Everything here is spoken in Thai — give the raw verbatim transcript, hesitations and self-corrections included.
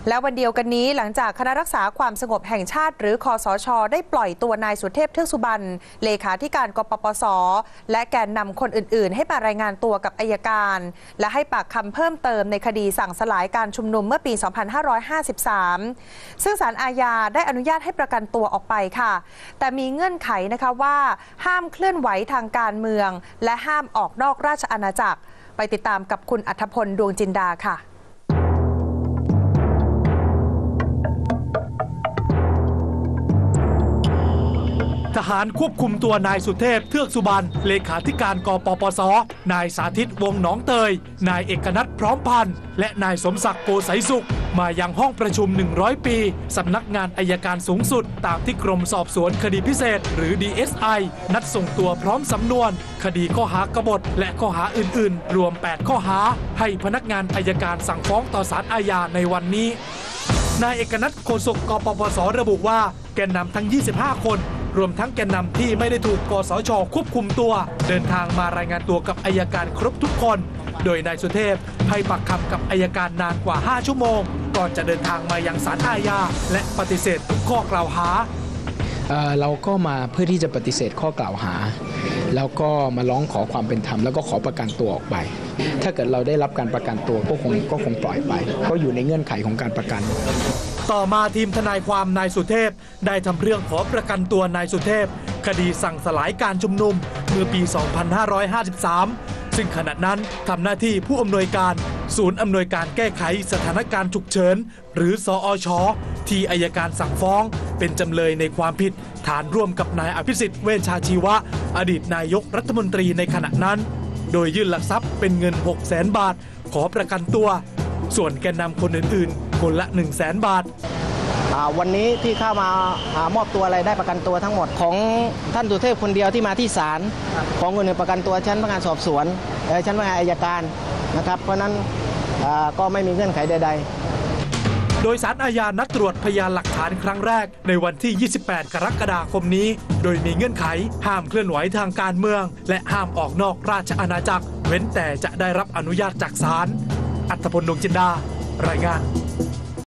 และวันเดียวกันนี้หลังจากคณะรักษาความสงบแห่งชาติหรือคสช.ได้ปล่อยตัวนายสุเทพเทือกสุบรรณเลขาธิการกปปส.และแกนนำคนอื่นๆให้มารายงานตัวกับอัยการและให้ปากคำเพิ่มเติมในคดีสั่งสลายการชุมนุมเมื่อปี สองพันห้าร้อยห้าสิบสาม ซึ่งศาลอาญาได้อนุญาตให้ประกันตัวออกไปค่ะแต่มีเงื่อนไขนะคะว่าห้ามเคลื่อนไหวทางการเมืองและห้ามออกนอกราชอาณาจักรไปติดตามกับคุณอัธพลดวงจินดาค่ะทหารควบคุมตัวนายสุเทพเทือกสุบรรณเลขาธิการกปปส.นายสาธิตวงศ์หนองเตยนายเอกนัทพร้อมพันธ์และนายสมศักดิ์โกสัยสุขมายังห้องประชุมหนึ่งร้อยปีสำนักงานอัยการสูงสุดตามที่กรมสอบสวนคดีพิเศษหรือ ดี เอส ไอ นัดส่งตัวพร้อมสำนวนคดีข้อหากบฏและข้อหาอื่นๆรวมแปดข้อหาให้พนักงานอัยการสั่งฟ้องต่อศาลอาญาในวันนี้นายเอกนัทโฆษกกปปส.ระบุว่าแกนนำทั้งยี่สิบห้าคนรวมทั้งแกนนำที่ไม่ได้ถูกกสช.ควบคุมตัวเดินทางมารายงานตัวกับอัยการครบทุกคนโดยนายสุเทพให้ปากคำกับอัยการนานกว่าห้าชั่วโมงก่อนจะเดินทางมายังศาลอาญาและปฏิเสธทุกข้อกล่าวหาเอ่อเราก็มาเพื่อที่จะปฏิเสธข้อกล่าวหาแล้วก็มาร้องขอความเป็นธรรมแล้วก็ขอประกันตัวออกไปถ้าเกิดเราได้รับการประกันตัวก็คงก็คงปล่อยไปก็อยู่ในเงื่อนไขของการประกันต่อมาทีมทนายความนายสุเทพได้ทำเรื่องขอประกันตัวนายสุเทพคดีสั่งสลายการชุมนุมเมื่อปี สองพันห้าร้อยห้าสิบสาม ซึ่งขณะนั้นทำหน้าที่ผู้อำนวยการศูนย์อำนวยการแก้ไขสถานการณ์ฉุกเฉินหรือสอช.ที่อัยการสั่งฟ้องเป็นจำเลยในความผิดฐานร่วมกับนายอภิสิทธิ์เวชชาชีวะอดีตนายกรัฐมนตรีในขณะนั้นโดยยื่นหลักทรัพย์เป็นเงิน หกแสน บาทขอประกันตัวส่วนแกนนำคนอื่นๆคนละ หนึ่งแสน บาทวันนี้ที่เข้ามามอบตัวอะไรได้ประกันตัวทั้งหมดของท่านสุเทพคนเดียวที่มาที่ศาลของคนอื่นประกันตัวชั้นพนักงานสอบสวนชั้นพนักงานอัยการนะครับเพราะนั้นก็ไม่มีเงื่อนไขใดๆโดยศาลอาญานัดตรวจพยานหลักฐานครั้งแรกในวันที่ ยี่สิบแปด กรกฎาคมนี้โดยมีเงื่อนไขห้ามเคลื่อนไหวทางการเมืองและห้ามออกนอกราชอาณาจักรเว้นแต่จะได้รับอนุญาตจากศาลอัธพล ดวงจินดารายงาน